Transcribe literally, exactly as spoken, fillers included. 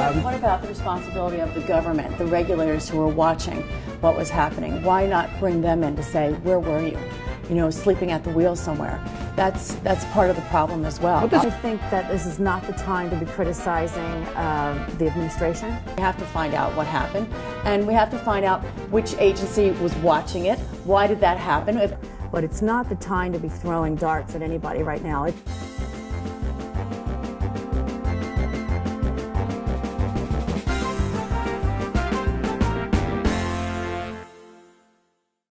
Um, What about the responsibility of the government, the regulators who were watching what was happening? Why not bring them in to say, where were you? You know, sleeping at the wheel somewhere. That's that's part of the problem as well. I think that this is not the time to be criticizing uh, the administration. We have to find out what happened, and we have to find out which agency was watching it. Why did that happen? But it's not the time to be throwing darts at anybody right now. It,